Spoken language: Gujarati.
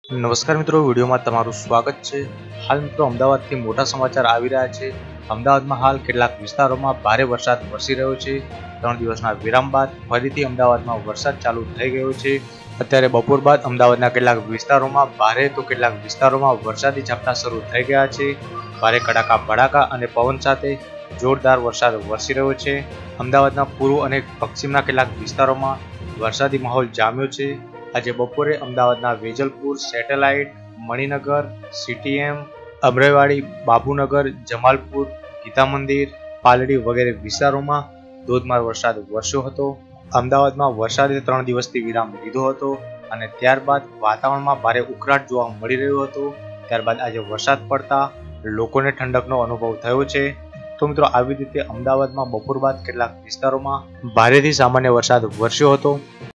નમસ્કાર મિત્રો, વિડીયોમાં તમારું સ્વાગત છે। હાલ મિત્રો અમદાવાદથી મોટા સમાચાર આવી રહ્યા છે। અમદાવાદમાં હાલ કેટલાક વિસ્તારોમાં ભારે વરસાદ વરસી રહ્યો છે। 3 દિવસના વિરામ બાદ ફરીથી અમદાવાદમાં વરસાદ ચાલુ થઈ ગયો છે। અત્યારે બપોર બાદ અમદાવાદના કેટલાક વિસ્તારોમાં ભારે તો કેટલાક વિસ્તારોમાં વરસાદી ઝાપટા શરૂ થઈ ગયા છે। ભારે કડાકા ભડાકા અને પવન સાથે જોરદાર વરસાદ વરસી રહ્યો છે। અમદાવાદના પૂર્વ અને પશ્ચિમના કેટલાક વિસ્તારોમાં વરસાદી માહોલ જામ્યો છે। આજે બપોરે અમદાવાદના વેજલપુર, સેટેલાઇટ, મણિનગર, સીટીએમ, અમરાઈવાડી, બાપુનગર, જમાલપુર, ગીતા મંદિર, પાલડી વગેરે વિસ્તારોમાં ધોધમાર વરસાદ વરસ્યો હતો। અમદાવાદમાં વરસાદે 3 દિવસથી વિરામ લીધો હતો અને ત્યારબાદ વાતાવરણમાં ભારે ઉકળાટ જોવા મળી રહ્યો હતો। ત્યારબાદ આજે વરસાદ પડતા લોકોને ઠંડકનો અનુભવ થયો છે। તો મિત્રો, આવી રીતે અમદાવાદમાં બપોર બાદ કેટલાક વિસ્તારોમાં ભારેથી સામાન્ય વરસાદ વરસ્યો હતો।